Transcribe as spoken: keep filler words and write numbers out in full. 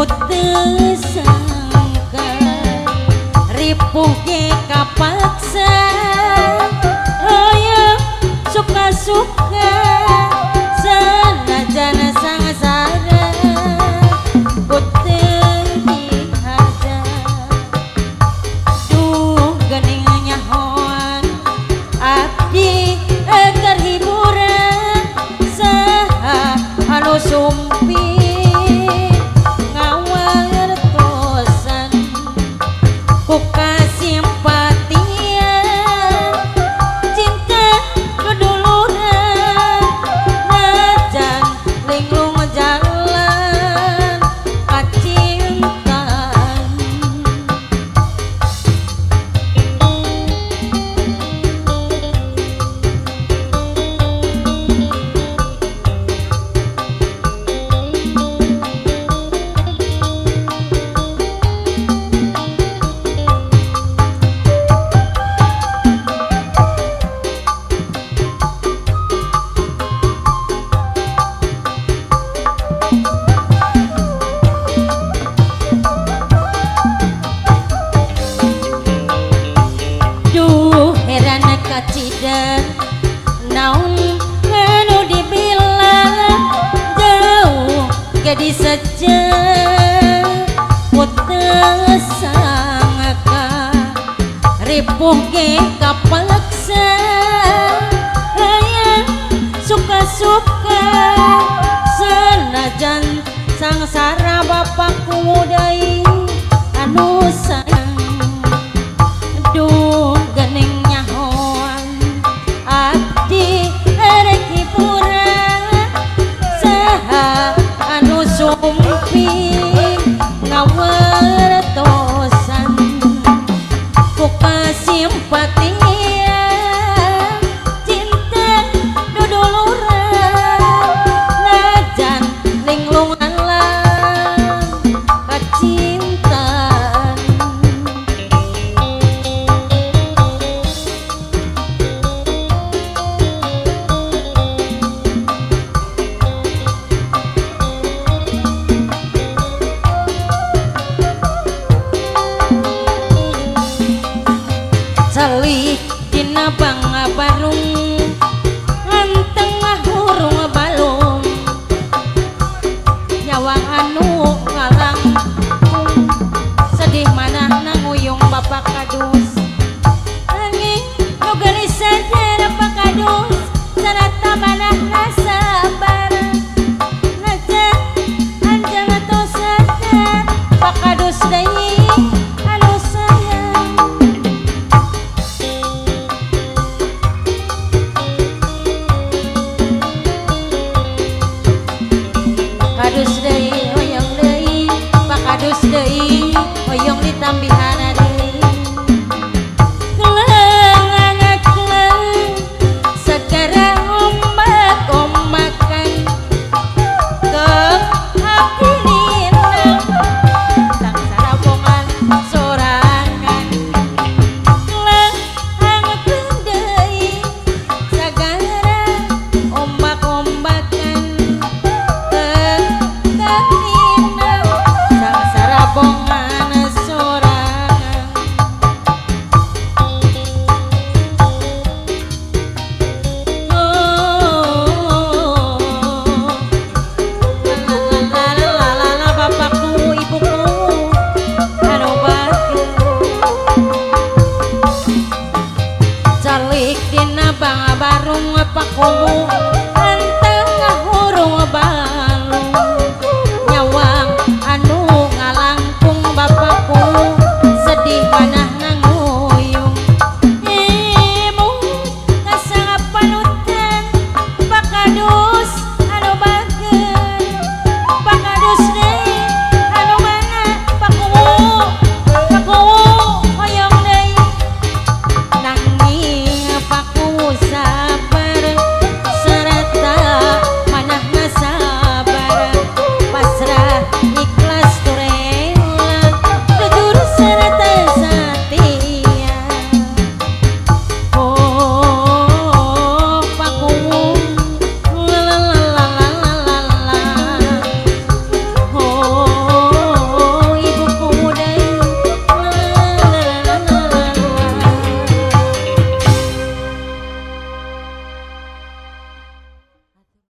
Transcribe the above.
Putus sangka ripuh ge kapaksa ayo suka-suka sanajan sangsara putih dihada duh gening nyahoan abdi eker hiburan saha anu sumpi kacidan naun nganu dibilang jauh gadis saja putus sangka ripuh ge kapaksa hayang suka-suka sanajan sangsara bapakku mudai anu sayang duh gening sumpi ngawertosan buka simpatia cinta duduluran najan linglung alam kecintaan salih dina bangga barung antengah hurung balung nyawang anu ngalang sedih manah nanguyung bapak kadus angin nu geulis saja bapak kadus sarata manah rasa bareng najan anjang atau saja bapak kadus deui anu sayang kadus deui hoyong deui pak kadus deui hoyong ditambihan